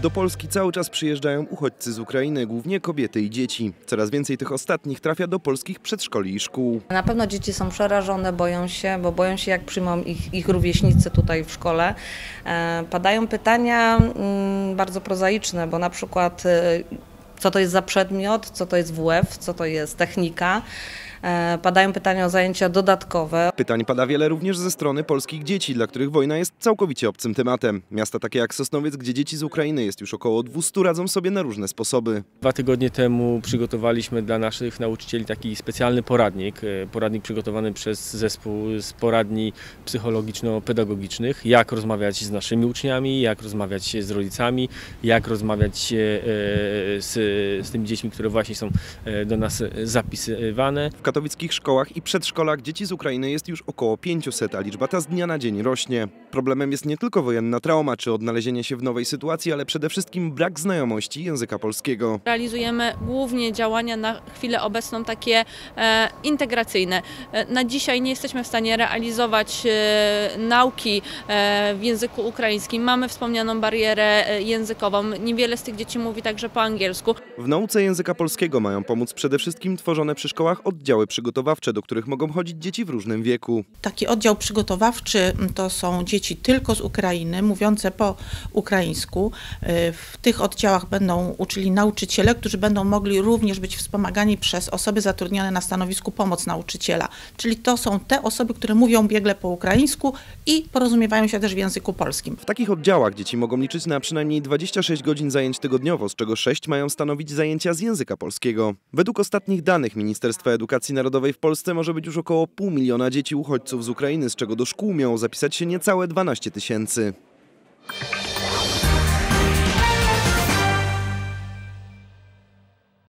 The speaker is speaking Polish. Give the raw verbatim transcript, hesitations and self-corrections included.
Do Polski cały czas przyjeżdżają uchodźcy z Ukrainy, głównie kobiety i dzieci. Coraz więcej tych ostatnich trafia do polskich przedszkoli i szkół. Na pewno dzieci są przerażone, boją się, bo boją się, jak przyjmą ich, ich rówieśnicy tutaj w szkole. E, padają pytania mm, bardzo prozaiczne, bo na przykład e, co to jest za przedmiot, co to jest W F, co to jest technika. E, padają pytania o zajęcia dodatkowe. Pytań pada wiele również ze strony polskich dzieci, dla których wojna jest całkowicie obcym tematem. Miasta takie jak Sosnowiec, gdzie dzieci z Ukrainy jest już około dwustu, radzą sobie na różne sposoby. Dwa tygodnie temu przygotowaliśmy dla naszych nauczycieli taki specjalny poradnik. Poradnik przygotowany przez zespół z poradni psychologiczno-pedagogicznych. Jak rozmawiać z naszymi uczniami, jak rozmawiać z rodzicami, jak rozmawiać z, z tymi dziećmi, które właśnie są do nas zapisywane. W katowickich szkołach i przedszkolach dzieci z Ukrainy jest już około pięciuset, a liczba ta z dnia na dzień rośnie. Problemem jest nie tylko wojenna trauma czy odnalezienie się w nowej sytuacji, ale przede wszystkim brak znajomości języka polskiego. Realizujemy głównie działania na chwilę obecną takie e, integracyjne. E, na dzisiaj nie jesteśmy w stanie realizować e, nauki e, w języku ukraińskim. Mamy wspomnianą barierę e, językową. Niewiele z tych dzieci mówi także po angielsku. W nauce języka polskiego mają pomóc przede wszystkim tworzone przy szkołach oddziały przygotowawcze, do których mogą chodzić dzieci w różnym wieku. Taki oddział przygotowawczy to są dzieci tylko z Ukrainy, mówiące po ukraińsku. W tych oddziałach będą uczyli nauczyciele, którzy będą mogli również być wspomagani przez osoby zatrudnione na stanowisku pomoc nauczyciela. Czyli to są te osoby, które mówią biegle po ukraińsku i porozumiewają się też w języku polskim. W takich oddziałach dzieci mogą liczyć na przynajmniej dwadzieścia sześć godzin zajęć tygodniowo, z czego sześć mają stanowić zajęcia z języka polskiego. Według ostatnich danych Ministerstwa Edukacji Narodowej w Polsce może być już około pół miliona dzieci uchodźców z Ukrainy, z czego do szkół miało zapisać się niecałe dwanaście tysięcy.